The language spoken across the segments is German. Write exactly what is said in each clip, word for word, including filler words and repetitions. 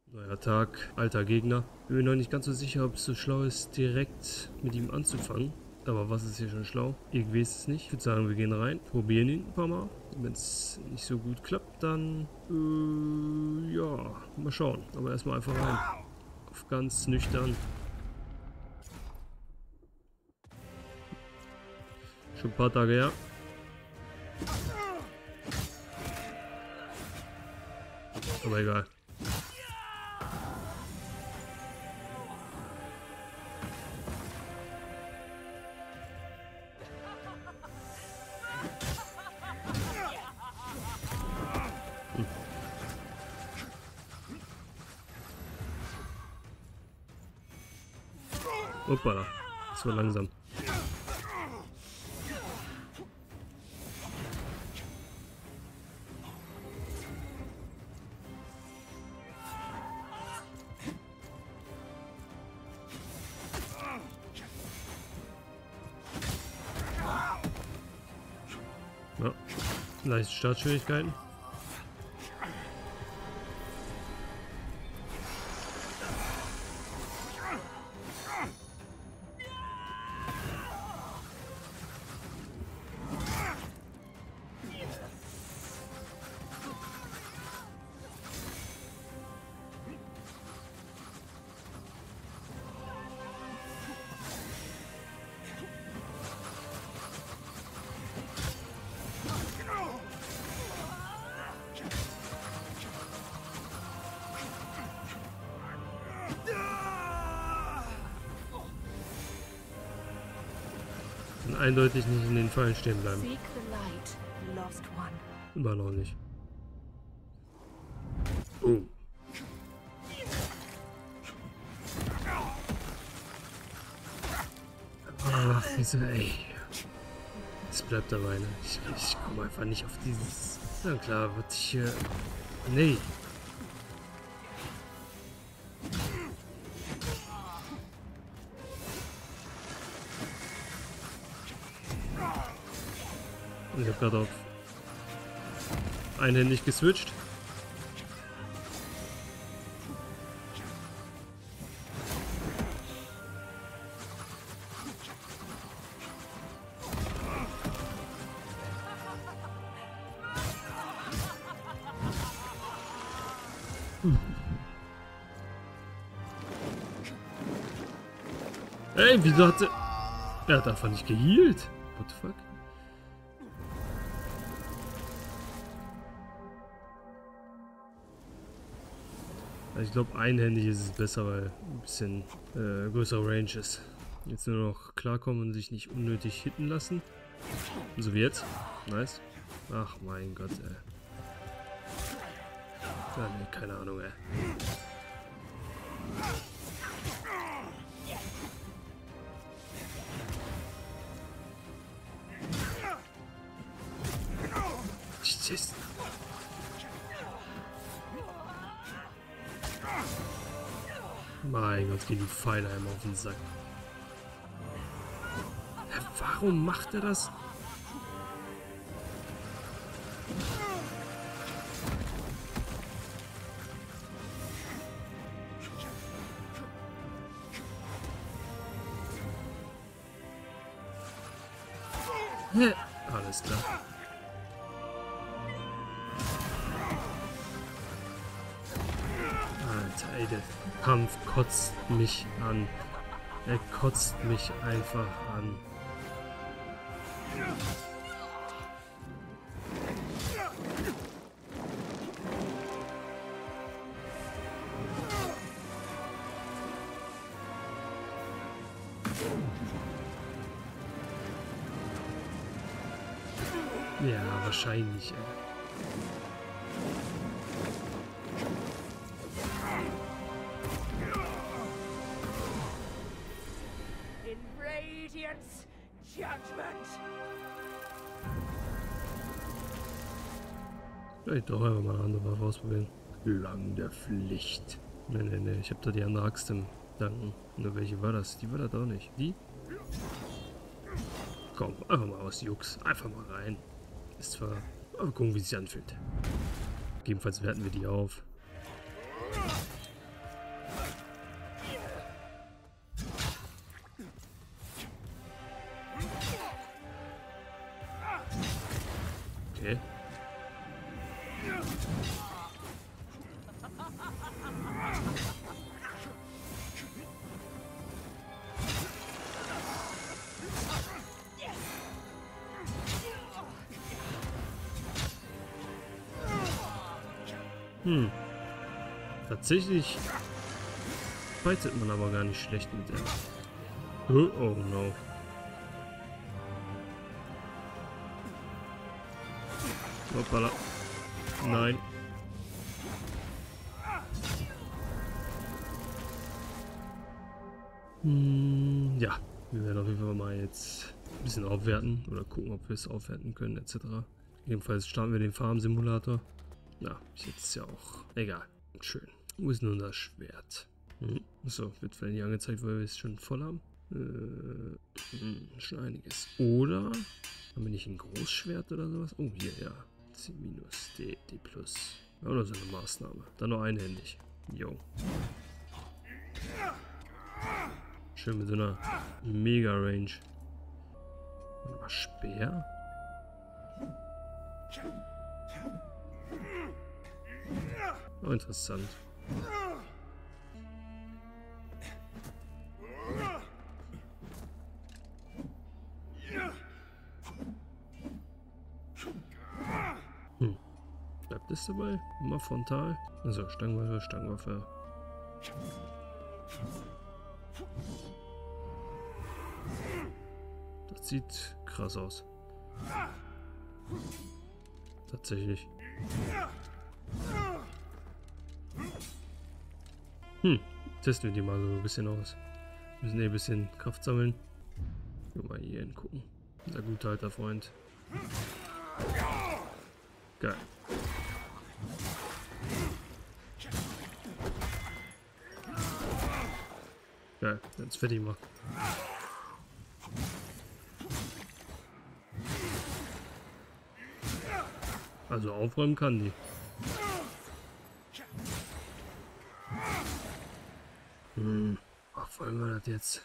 Neuer Tag, alter Gegner. Bin mir noch nicht ganz so sicher, ob es so schlau ist, direkt mit ihm anzufangen. Aber was ist hier schon schlau? Irgendwie ist es nicht. Ich würde sagen, wir gehen rein, probieren ihn ein paar Mal. Wenn es nicht so gut klappt, dann äh, ja, mal schauen. Aber erstmal einfach rein. Auf ganz nüchtern. Schon ein paar Tage her. Aber egal. Hm. Hoppala. Das war langsam. Ja, leichte Startschwierigkeiten. Eindeutig nicht in den Fallen stehen bleiben. Immer noch nicht. Oh. Ach, wieso, ey. Es bleibt dabei, ne? Ich, ich komme einfach nicht auf dieses... Na klar, wird hier... Nee. Ich habe gerade auf einhändig geswitcht. Hm. Ey, wieso hat er... Er hat einfach nicht gehealt. What the fuck? Ich glaube, einhändig ist es besser, weil ein bisschen äh, größere Range ist. Jetzt nur noch klarkommen und sich nicht unnötig hitten lassen. So wie jetzt. Nice. Ach mein Gott, ey. Ah, nee, keine Ahnung, ey. Jesus. Mein Gott, gehen die Pfeile einmal auf den Sack. Ja, warum macht er das? Ja, alles klar. Alter, ey, der Kampf kotzt mich an. Er kotzt mich einfach an. Ja, wahrscheinlich, ey. Vielleicht doch einfach mal eine andere Waffe ausprobieren. Lang der Pflicht. Ne, ne, ne, ich hab da die andere Axt im Danken. Nur welche war das? Die war das auch nicht. Die? Komm, einfach mal aus Jux. Einfach mal rein. Ist zwar... Aber gucken, wie es sich anfühlt. Gegebenenfalls werten wir die auf. Hm. Tatsächlich fightet man aber gar nicht schlecht mit der. Oh, oh no. Hoppala. Nein. Hm, ja, wir werden auf jeden Fall mal jetzt ein bisschen aufwerten oder gucken, ob wir es aufwerten können, et cetera. Jedenfalls starten wir den Farm-Simulator. Na, ist jetzt ja auch egal. Schön. Wo ist nun das Schwert? Hm. Achso, wird vielleicht nicht angezeigt, weil wir es schon voll haben. Äh, hm, schon einiges. Oder haben wir nicht ein Großschwert oder sowas? Oh, hier, ja. C minus, D, D plus. Oder so eine Maßnahme. Dann nur einhändig. Jo. Schön mit so einer Mega-Range. Mal Speer? Oh, interessant. Hm. Bleibt es dabei? Immer frontal? Also Stangenwaffe, Stangenwaffe. Das sieht krass aus. Tatsächlich. Hm, testen wir die mal so ein bisschen aus. Wir müssen eh ein bisschen Kraft sammeln. Mal hier hingucken. Unser guter alter Freund. Geil. Geil, wenn's fertig macht. Also aufräumen kann die. Hm, was wollen wir das jetzt?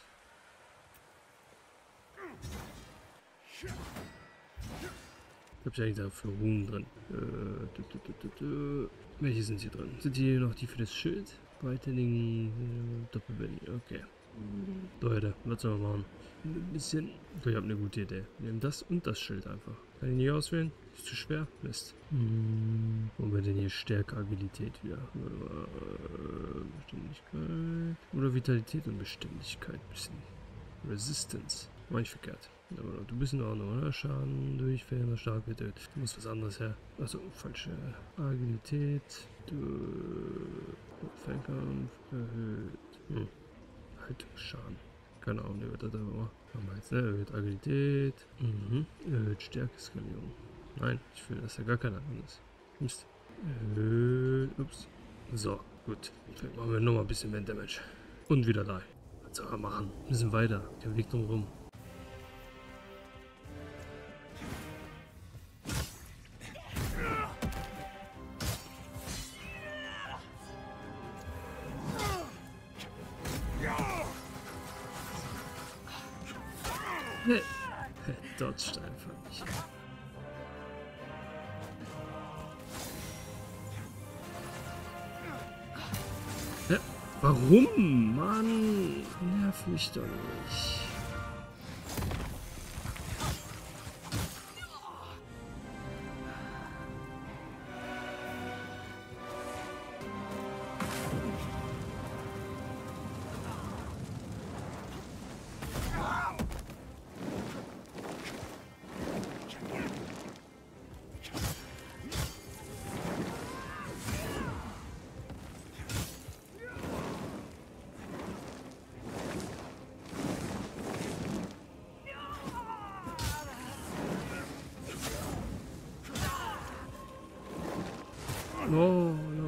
Ich habe ja eigentlich da für Ruhen drin. Äh, du, du, du, du. Welche sind hier drin? Sind hier noch die für das Schild? Brightening, äh, Doppelbelly, okay. Leute, was sollen wir machen? Ein bisschen. Ich habe eine gute Idee. Wir nehmen das und das Schild einfach. Kann ich nicht auswählen? Ist zu schwer? Mist. Hm, wo haben wir denn hier Stärke, Agilität wieder? Äh, Beständigkeit. Oder Vitalität und Beständigkeit. Bisschen. Resistance. Mach ich verkehrt. Aber du bist in Ordnung, oder? Schaden, Durchfälle, stark wird. Du musst was anderes her. Also falsche Agilität. Fernkampf erhöht. Hm. Haltungsschaden. Keine Ahnung, der wird das aber mal. Haben wir jetzt, ne? Erhöht Agilität. Mhm. Erhöht Stärke-Skalierung. Nein, ich will, dass da gar keiner drin ist. Mist. Erhöht. Ups. So, gut. Vielleicht machen wir nochmal ein bisschen mehr Damage. Und wieder da. Was soll er machen? Wir müssen weiter. Kein Weg drum rum. Nee. Dodgt einfach nicht. Ja, warum? Mann, nerv mich doch nicht. No, no.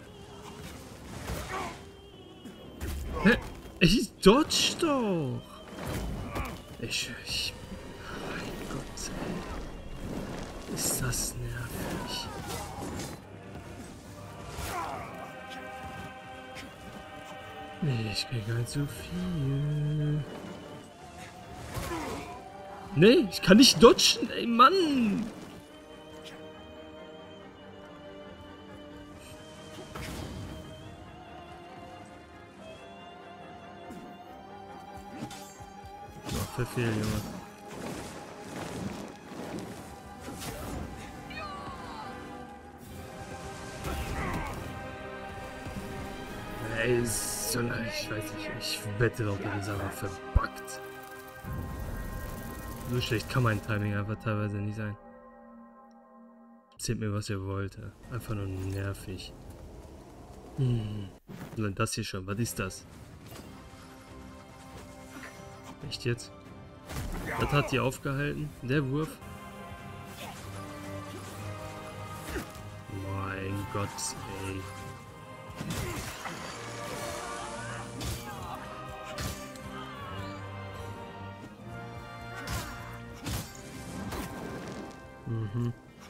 Hä? Ich dodge doch. Ich, ich... Mein Gott, ey. Ist das nervig. Nee, ich krieg halt so viel. Nee, ich kann nicht dodgen, ey, Mann. verfehlen, Junge. Ey, so, ich weiß nicht, ich wette doch, der ist einfach verbuggt. So schlecht kann mein Timing einfach teilweise nicht sein. Erzählt mir, was ihr wollt. Einfach nur nervig. Hm. Und dann das hier schon. Was ist das? Echt jetzt? Das hat die aufgehalten? Der Wurf? Mein Gott, ey. Mhm.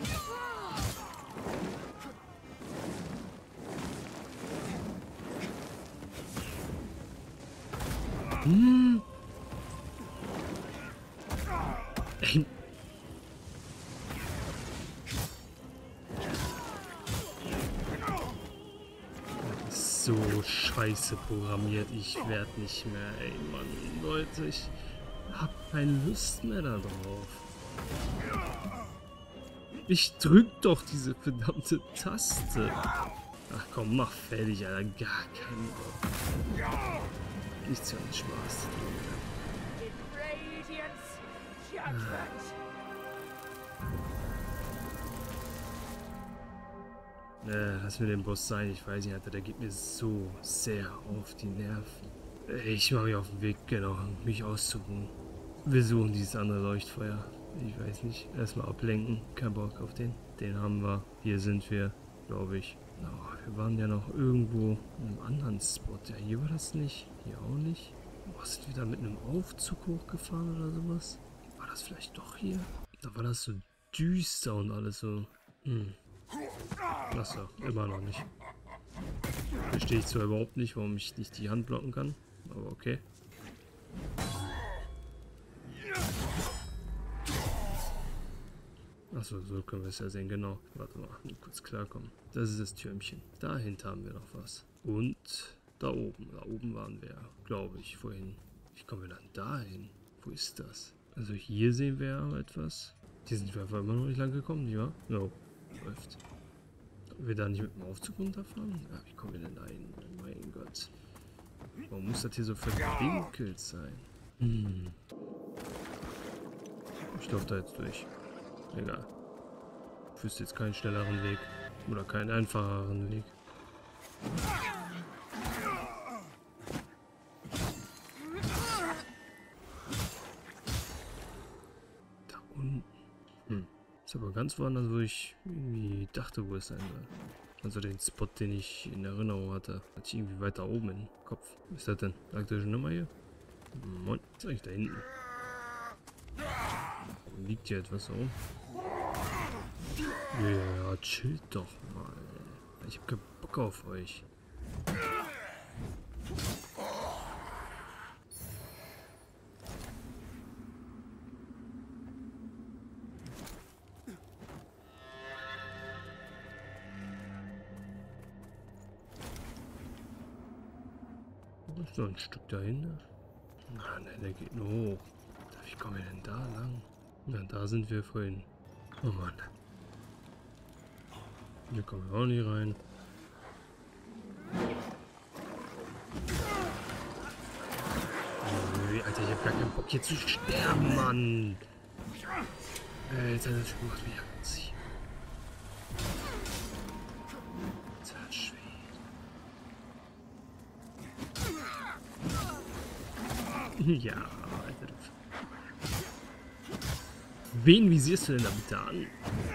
Hm. Ey. So scheiße programmiert, ich werde nicht mehr, ey Mann, Leute, ich hab keine Lust mehr da drauf. Ich drück doch diese verdammte Taste. Ach komm, mach fertig, Alter, gar keinen Bock. Nichts für einen Spaß. Äh, lass mir den Boss sein, ich weiß nicht, Alter, der geht mir so sehr auf die Nerven. Ich mache mich auf den Weg, genau, mich auszuruhen. Wir suchen dieses andere Leuchtfeuer. Ich weiß nicht, erstmal ablenken, kein Bock auf den. Den haben wir, hier sind wir, glaube ich. Oh, wir waren ja noch irgendwo in einem anderen Spot. Ja, hier war das nicht, hier auch nicht. Oh, sind wir da mit einem Aufzug hochgefahren oder sowas? War das vielleicht doch hier? Da war das so düster und alles so. Hm. Achso, immer noch nicht. Verstehe ich zwar überhaupt nicht, warum ich nicht die Hand blocken kann, aber okay. Achso, so können wir es ja sehen, genau. Warte mal, kurz klarkommen. Das ist das Türmchen. Dahinter haben wir noch was. Und da oben. Da oben waren wir, glaube ich, vorhin. Wie kommen wir dann dahin? Wo ist das? Also hier sehen wir ja etwas. Hier sind wir einfach immer noch nicht lang gekommen, nicht wahr? No, läuft. Ob wir da nicht mit dem Aufzug runterfahren? Ja, wie kommen wir denn da hin? Oh mein Gott. Warum muss das hier so verwinkelt sein? Hm. Ich laufe da jetzt durch. Egal. Ich wüsste jetzt keinen schnelleren Weg. Oder keinen einfacheren Weg. Da unten. Hm. Ist aber ganz woanders, wo ich irgendwie dachte, wo es sein soll. Also den Spot, den ich in Erinnerung hatte. Hatte ich irgendwie weiter oben im Kopf. Was ist das denn? Sagt ihr schon nochmal hier? Moin. Was ist eigentlich da hinten? Liegt hier etwas so? Ja, chillt doch mal. Ich hab keinen Bock auf euch. Das ist noch ein Stück dahinter. Ah, ne, der geht nur hoch. Wie kommen wir denn da lang? Na, da sind wir vorhin. Oh Mann. Hier kommen wir auch nicht rein. Oh, Alter, ich hab gar keinen Bock hier zu sterben, Mann. Äh, jetzt hat er schon gemacht, wie er anzieht. Ja, Alter. Wen visierst du denn da bitte an?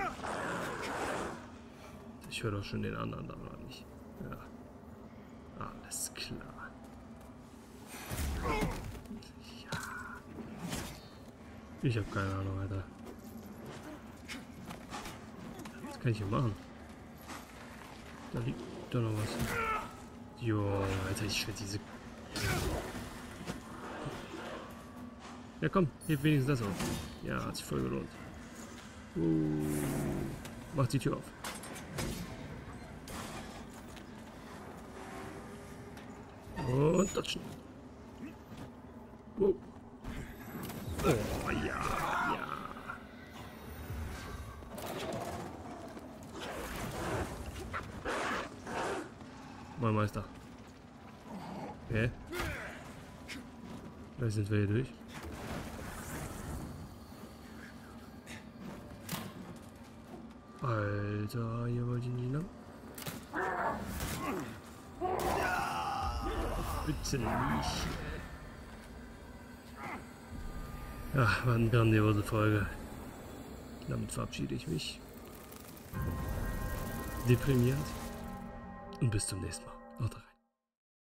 Ich höre doch schon den anderen da noch nicht. Ja. Alles klar. Ja. Ich habe keine Ahnung, Alter. Was kann ich hier machen? Da liegt doch noch was. Jo, Alter, ich werde diese... Ja komm, heb wenigstens das auf. Ja, hat sich voll gelohnt. Uh, mach die Tür auf. Und dodgen. Wow. Oh, ja, ja. Mein Meister. Okay. Da sind wir hier durch. Alter, hier wollte ich nicht lang. Bitte nicht. Ja, war eine grandiose Folge. Damit verabschiede ich mich. Deprimierend. Und bis zum nächsten Mal.